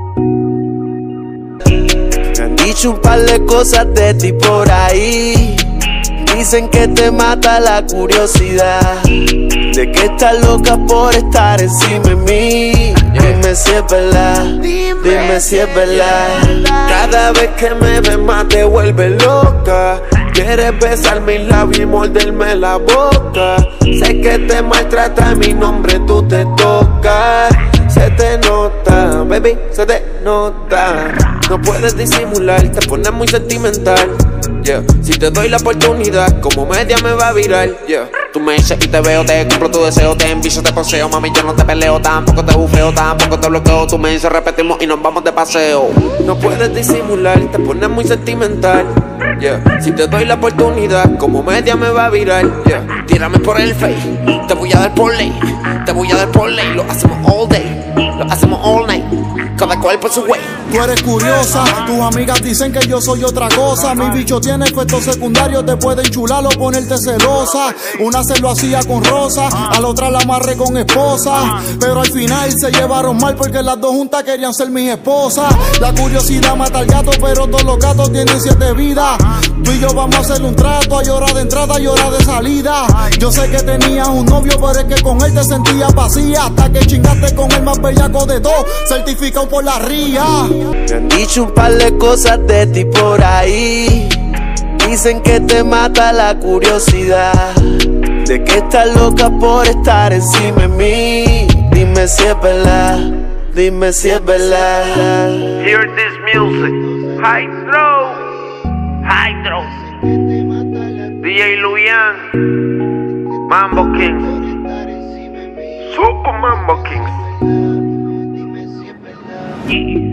Me han dicho un par de cosas de ti por ahí. Dicen que te mata la curiosidad, de que estás loca por estar encima de mí. Dime si es verdad, dime si es verdad. Cada vez que me ves más te vuelves loca. Quieres besar mis labios y morderme la boca. Sé que te maltrata, mi nombre tú te tocas. Se te nota, baby, se te nota. No puedes disimular, te pones muy sentimental. Yeah. Si te doy la oportunidad, como media me va a virar. Yeah. Tú me dices y te veo, te compro tu deseo, te envicio, te poseo. Mami, yo no te peleo, tampoco te bufeo, tampoco te bloqueo. Tú me dices, repetimos y nos vamos de paseo. No puedes disimular, te pones muy sentimental. Yeah. Si te doy la oportunidad, como media me va a virar. Yeah. Tírame por el face, te voy a dar por ley. Te voy a dar por ley, lo hacemos all day, lo hacemos all night. Cada cual por su way. Tú eres curiosa, tus amigas dicen que yo soy otra cosa. Mi bicho tiene efectos secundarios, te puede enchular o ponerte celosa. Una se lo hacía con Rosa, a la otra la amarré con esposa. Pero al final se llevaron mal porque las dos juntas querían ser mis esposas. La curiosidad mata al gato, pero todos los gatos tienen 7 vidas. Tú y yo vamos a hacer un trato, hay hora de entrada y hora de salida. Yo sé que tenías un novio, pero es que con él te sentías vacía. Hasta que chingaste con el más bellaco de todo, certificado por la RIA. Me han dicho un par de cosas de ti por ahí. Dicen que te mata la curiosidad, de que estás loca por estar encima de mí. Dime si es verdad, dime si es verdad. Hear this music, Hydro, Hydro, DJ Luyan, Mambo Kings, Super Mambo Kings. Yeah.